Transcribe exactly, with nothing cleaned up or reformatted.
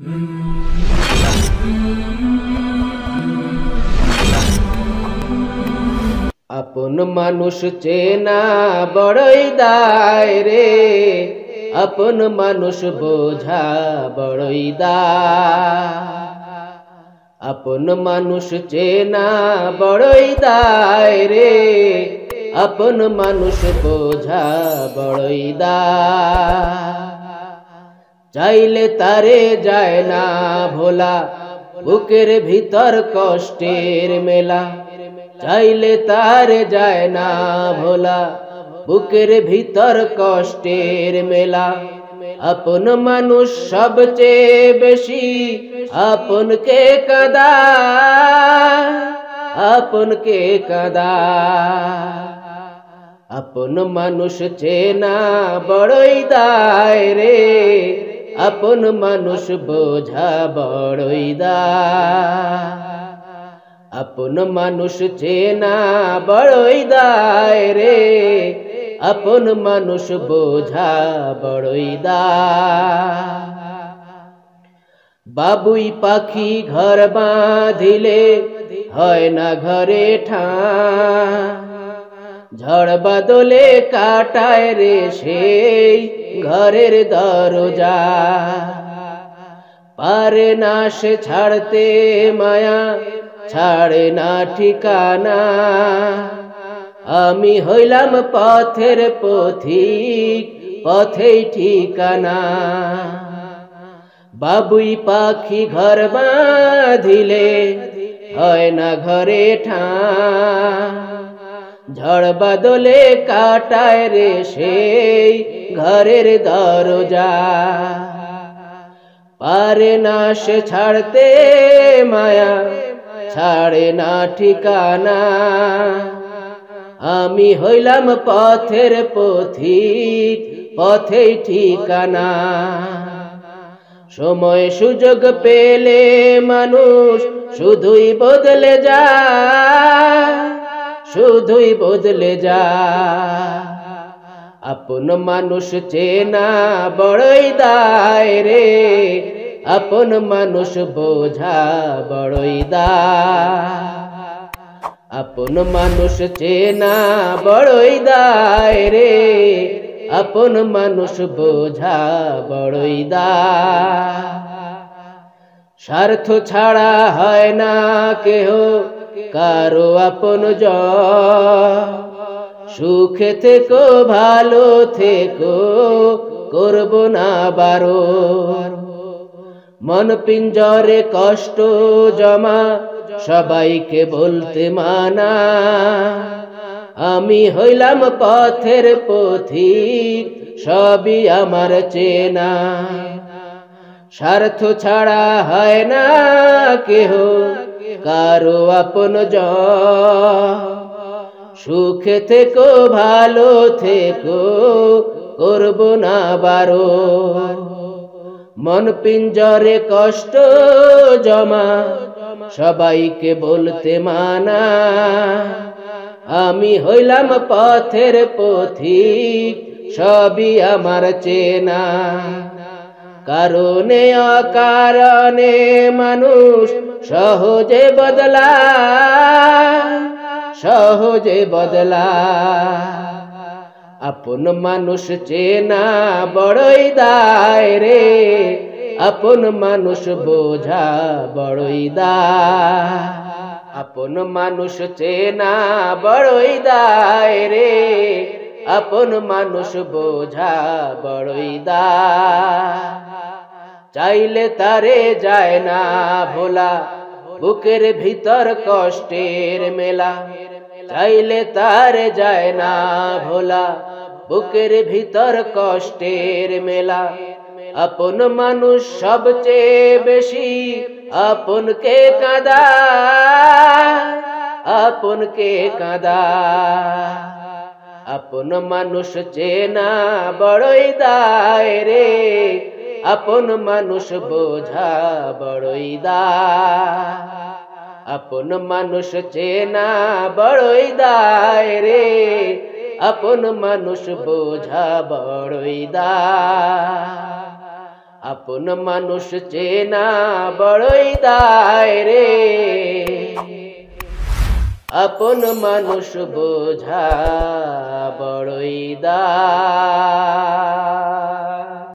আপন মানুষ চেনা বড়ই দায় রে, আপন মানুষ বোঝা বড়ই দায়। আপন মানুষ চেনা বড়ই দায় রে, আপন মানুষ বোঝা বড়ই দায়। চাইলে তারে যায় না ভোলা, বুকের ভিতর কষ্টের মেলা। চাইলে তারে যায় না ভোলা, বুকের ভিতর কষ্টের মেলা। আপন মানুষ সবচেয়ে বেশি আপনকে কাঁদায়, আপনকে কাঁদায়। আপন মানুষ চেনা বড়ই দায় রে, আপন মানুষ বোঝা বড়ই দায়। আপন মানুষ চেনা বড়ই দায় রে, আপন মানুষ বোঝা বড়ই দায়। বাবুই পাখি ঘর বাঁধিলে হয় না ঘরে ঠাঁই, ঝড় বাদলে কাটায় রে সেই ঘরের দরজা। পারে না সে ছাড়তে মায়া, ছাড়ে না ঠিকানা। আমি হইলাম পথের পথিক, পথেই ঠিকানা। বাবুই পাখি ঘর বাঁধিলে হয় না ঘরে ঠাঁই, ঝড় বাদলে কাটায় রে সেই ঘরের দরজা। পারে না সে ছাড়তে মায়া, ছাড়ে না ঠিকানা। আমি হইলাম পথের পথিক, পথেই ঠিকানা। সময় সুযোগ পেলে মানুষ শুধুই বদলে যায়, শুধুই বদলে যায়। আপন মানুষ চেনা বড়ই দায় রে, আপন মানুষ বোঝা বড়ই দায়। আপন মানুষ চেনা বড়ই দায় রে, আপন মানুষ বোঝা বড়ই দায়। স্বার্থ ছাড়া হয় না কেহ কারো আপনজন, সুখে থেকো ভালো থেকো করব না বারণ। মন পিঞ্জরে কষ্ট জমা সবাইকে বলতে মানা। আমি হইলাম পথের পথিক, সবই আমার চেনা। স্বার্থ ছাড়া হয় না কেহ কারো আপনজন, সুখে থেকো ভালো থেকো করব না বারণ। মন পিঞ্জরে কষ্ট জমা সবাইকে বলতে মানা। আমি হইলাম পথের পথিক, সবই আমার চেনা। কারণে অকারণে মানুষ সহজে বদলায়, সহজে বদলায়। আপন মানুষ চেনা বড়ই দায় রে, আপন মানুষ বোঝা বড়ই দায়। আপন মানুষ চেনা বড়ই দায় রে, আপন মানুষ বোঝা বড়ই দায়। চাইলে তারে যায় না ভোলা, বুকের ভিতর কষ্টের মেলা। চাইলে তারে যায় না ভোলা, বুকের ভিতর কষ্টের মেলা। আপন মানুষ সবচেয়ে বেশি আপনকে কাঁদায়, আপনকে কাঁদায়। আপন মানুষ চেনা বড়ই দায় রে, আপন মানুষ বোঝা বড়ই দায়। আপন মানুষ চেনা বড়ই দায় রে, আপন মানুষ বোঝা বড়ই দায়। আপন মানুষ চেনা বড়ই দায় রে, আপন মানুষ বোঝা বড়ই দায়।